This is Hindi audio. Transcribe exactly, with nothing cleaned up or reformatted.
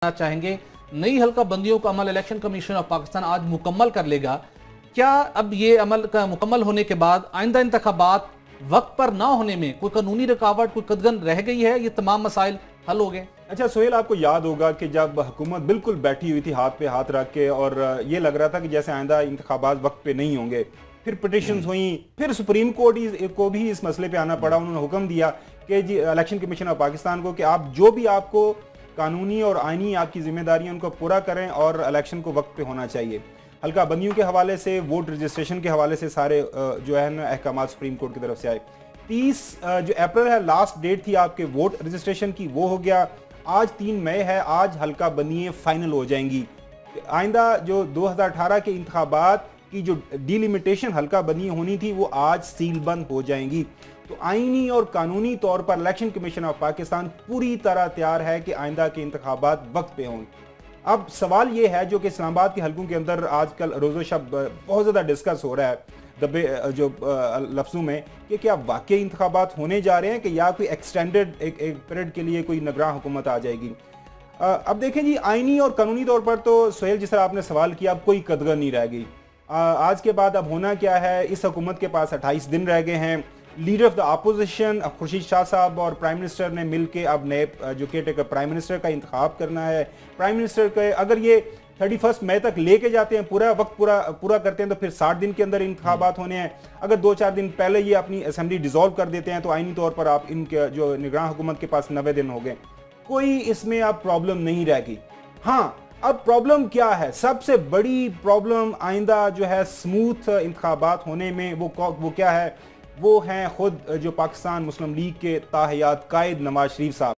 चाहेंगे। नई हल्का बंदियों का अमल इलेक्शन कमीशन ऑफ पाकिस्तान आज मुकम्मल कर लेगा। क्या अब ये अमल का मुकम्मल होने के बाद आइंदा इंतखाबात वक्त पर ना होने में कोई कानूनी रुकावट, कोई कदगन रह गई है? ये तमाम मसाइल हल हो गए? अच्छा सोहेल, आपको याद होगा कि जब हुकूमत बिल्कुल बैठी हुई थी हाथ पे हाथ रख के और ये लग रहा था कि जैसे आइंदा इंतखाबात वक्त पे नहीं होंगे, फिर पिटिशंस हुई, फिर सुप्रीम कोर्ट को भी इस मसले पे आना पड़ा। उन्होंने हुक्म दिया कि जी इलेक्शन कमीशन ऑफ पाकिस्तान को कि आप जो भी आपको कानूनी और आईनी आपकी जिम्मेदारी उनको पूरा करें और इलेक्शन को वक्त पे होना चाहिए। हल्का बंदियों के हवाले से, वोट रजिस्ट्रेशन के हवाले से सारे जो है ना अहकाम सुप्रीम कोर्ट की तरफ से आए। तीस जो अप्रैल है लास्ट डेट थी आपके वोट रजिस्ट्रेशन की, वो हो गया। आज तीन मई है, आज हल्का बंदियाँ फाइनल हो जाएंगी। आइंदा जो दो हज़ार अठारह के इंतखाबात की जो डिलिमिटेशन हल्का बंदियाँ होनी थी वो आज सील बंद हो जाएंगी। तो आईनी और कानूनी तौर पर इलेक्शन कमीशन ऑफ पाकिस्तान पूरी तरह तैयार है कि आइंदा के इंतखाबात वक्त पे होंगे। अब सवाल ये है जो कि इस्लामाबाद के हलकों के अंदर आजकल रोज़ो शब बहुत ज़्यादा डिस्कस हो रहा है दबे जो लफ्ज़ों में कि क्या वाकई इंतखाबात होने जा रहे हैं कि या कोई एक्सटेंडेड एक एक पीरियड के लिए कोई निगरान हुकूमत आ जाएगी। अब देखें जी, आईनी और कानूनी तौर पर तो सोहेल जिस तरह आपने सवाल किया, अब कोई कदगर नहीं रह गई। आज के बाद अब होना क्या है, इस हुकूमत के पास अट्ठाईस दिन रह गए हैं। Leader of the opposition Khurshid Shah साहब और प्राइम मिनिस्टर ने मिलकर अब नए जो केयर टेकर प्राइम मिनिस्टर का इंतखाब करना है। प्राइम मिनिस्टर के अगर ये थर्टी फर्स्ट मई तक लेके जाते हैं, पूरा वक्त पूरा पूरा करते हैं, तो फिर साठ दिन के अंदर इंतखाबात होने हैं। अगर दो चार दिन पहले ये अपनी असेंबली डिसॉल्व कर देते हैं तो आईनी तौर पर आप इनके जो निगरान हुकूमत के पास नब्बे दिन हो गए। कोई इसमें अब प्रॉब्लम नहीं रहेगी। हाँ, अब प्रॉब्लम क्या है? सबसे बड़ी प्रॉब्लम आइंदा जो है स्मूथ इंतखाबात होने में वो वो क्या है? वो हैं खुद जो पाकिस्तान मुस्लिम लीग के ताहयात कायद नवाज शरीफ साहब।